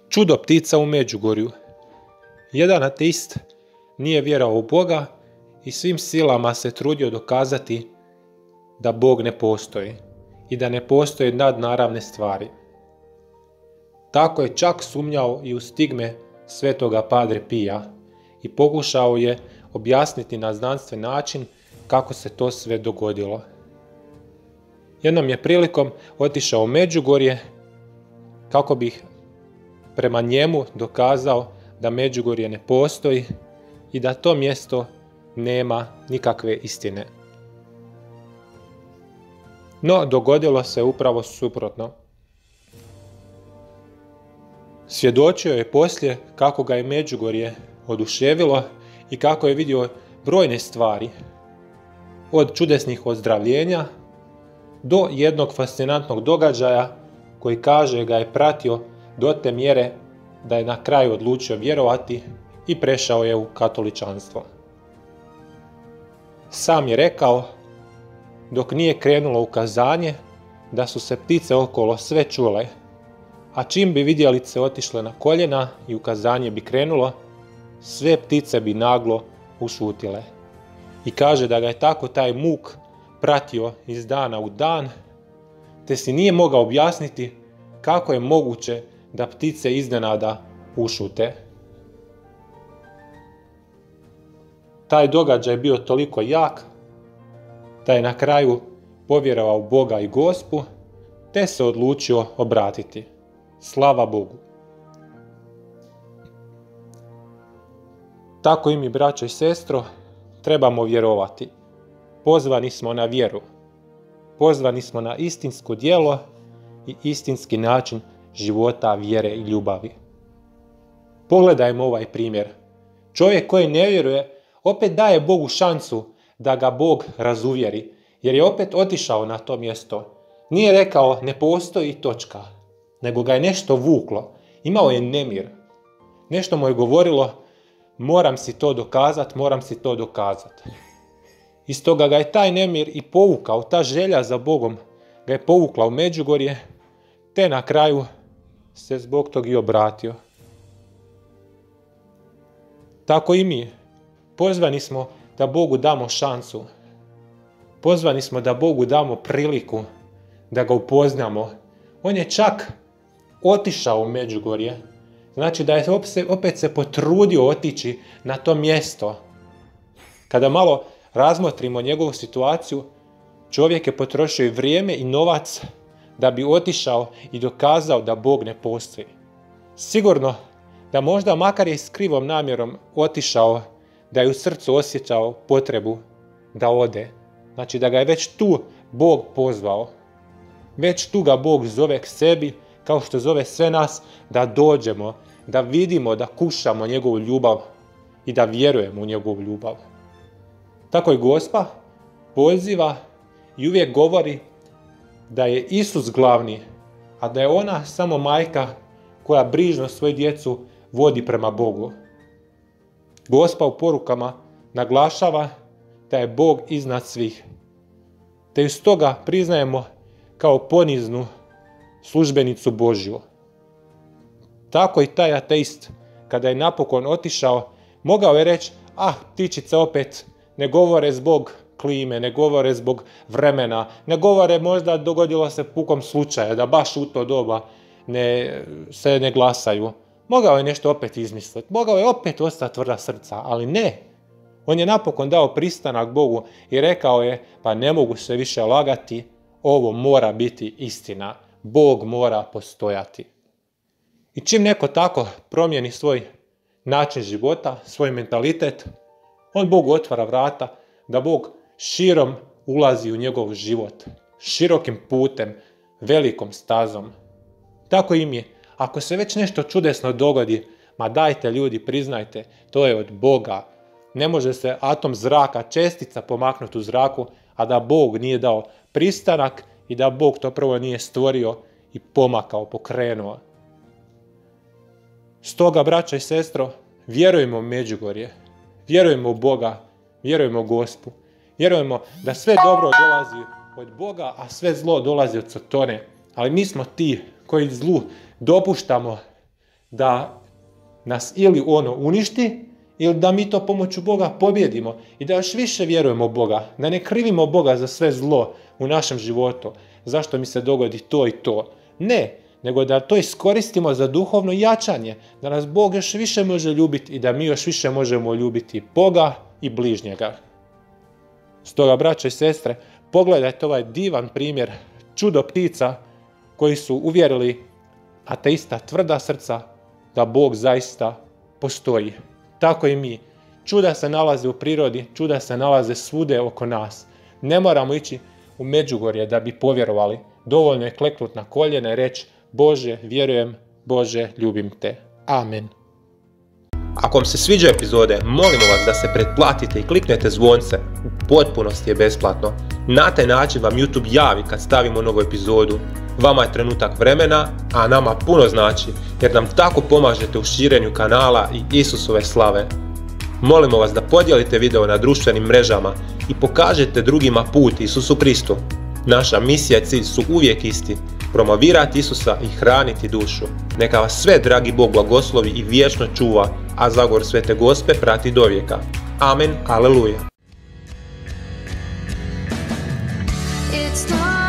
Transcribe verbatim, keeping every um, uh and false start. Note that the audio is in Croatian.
Čudo ptica u Međugorju. Jedan ateist nije vjerovao u Boga i svim silama se trudio dokazati da Bog ne postoji i da ne postoje nadnaravne stvari. Tako je čak sumnjao i u stigme svetoga Padre Pija i pokušao je objasniti na znanstven način kako se to sve dogodilo. Jednom je prilikom otišao u Međugorje kako bi prema njemu dokazao da Međugorje ne postoji i da to mjesto nema nikakve istine. No, dogodilo se upravo suprotno. Svjedočio je poslije kako ga je Međugorje oduševilo i kako je vidio brojne stvari, od čudesnih ozdravljenja do jednog fascinantnog događaja koji kaže ga je pratio do te mjere da je na kraju odlučio vjerovati i prešao je u katoličanstvo. Sam je rekao, dok nije krenulo ukazanje, da su se ptice okolo sve čule, a čim bi vidjelice otišle na koljena i ukazanje bi krenulo, sve ptice bi naglo ušutile. I kaže da ga je tako taj muk pratio iz dana u dan, te si nije mogao objasniti kako je moguće da ptice iznenada ušute. Taj događaj je bio toliko jak da je na kraju povjerovao u Boga i Gospu, te se odlučio obratiti. Slava Bogu! Tako i mi, braćo i sestro, trebamo vjerovati. Pozvani smo na vjeru. Pozvani smo na istinsko djelo i istinski način života, vjere i ljubavi. Pogledajmo ovaj primjer. Čovjek koji ne vjeruje opet daje Bogu šansu da ga Bog razuvjeri, jer je opet otišao na to mjesto. Nije rekao ne postoji točka, nego ga je nešto vuklo. Imao je nemir. Nešto mu je govorilo moram si to dokazat, moram si to dokazat. I stoga ga je taj nemir i povukao, ta želja za Bogom ga je povukla u Međugorje, te na kraju se zbog tog i obratio. Tako i mi. Pozvani smo da Bogu damo šansu. Pozvani smo da Bogu damo priliku da ga upoznamo. On je čak otišao u Međugorje. Znači da je opet se potrudio otići na to mjesto. Kada malo razmotrimo njegovu situaciju, čovjek je potrošio i vrijeme i novac da bi otišao i dokazao da Bog ne postoji. Sigurno da možda makar je s krivom namjerom otišao, da je u srcu osjećao potrebu da ode. Znači da ga je već tu Bog pozvao. Već tu ga Bog zove k sebi, kao što zove sve nas da dođemo, da vidimo, da kušamo njegovu ljubav i da vjerujemo u njegovu ljubav. Tako i Gospa poziva i uvijek govori da je Isus glavni, a da je ona samo majka koja brižno svoju djecu vodi prema Bogu. Gospa u porukama naglašava da je Bog iznad svih, te iz toga priznajemo kao poniznu službenicu Božju. Tako i taj ateist, kada je napokon otišao, mogao je reći, ah, ptičice opet ne govore zbog klime, ne govore zbog vremena, ne govore možda dogodilo se pukom slučaja, da baš u to doba ne, se ne glasaju. Mogao je nešto opet izmisliti, mogao je opet ostati tvrda srca, ali ne. On je napokon dao pristanak Bogu i rekao je, pa ne mogu se više lagati, ovo mora biti istina, Bog mora postojati. I čim neko tako promijeni svoj način života, svoj mentalitet, on Bogu otvara vrata da Bog širom ulazi u njegov život, širokim putem, velikom stazom. Tako i mi, ako se već nešto čudesno dogodi, ma dajte ljudi, priznajte, to je od Boga. Ne može se atom zraka, čestica pomaknuti u zraku, a da Bog nije dao pristanak i da Bog to prvo nije stvorio i pomakao, pokrenuo. Stoga, braćo i sestro, vjerujemo u Međugorje, vjerujemo u Boga, vjerujemo u Gospu, vjerujemo da sve dobro dolazi od Boga, a sve zlo dolazi od Sotone. Ali mi smo ti koji zlu dopuštamo da nas ili ono uništi, ili da mi to pomoću Boga pobjedimo i da još više vjerujemo u Boga, da ne krivimo Boga za sve zlo u našem životu, zašto mi se dogodi to i to. Ne, nego da to iskoristimo za duhovno jačanje, da nas Bog još više može ljubiti i da mi još više možemo ljubiti Boga i bližnjega. Stoga, braćo i sestre, pogledajte ovaj divan primjer čudo ptica koji su uvjerili ateista tvrda srca da Bog zaista postoji. Tako i mi. Čuda se nalaze u prirodi, čuda se nalaze svude oko nas. Ne moramo ići u Međugorje da bi povjerovali. Dovoljno je kleknut na koljena i reći: Bože, vjerujem, Bože, ljubim te. Amen. Ako vam se sviđa epizode, molimo vas da se pretplatite i kliknete zvonce. U potpunosti je besplatno. Na taj način vam YouTube javi kad stavimo novu epizodu. Vama je trenutak vremena, a nama puno znači, jer nam tako pomažete u širenju kanala i Isusove slave. Molimo vas da podijelite video na društvenim mrežama i pokažete drugima put Isusu Kristu. Naša misija i cilj su uvijek isti: promovirati Isusa i hraniti dušu. Neka vas sve dragi Bog blagoslovi i vječno čuva, a zagovor Svete Gospe prati do vijeka. Amen, aleluja. It's not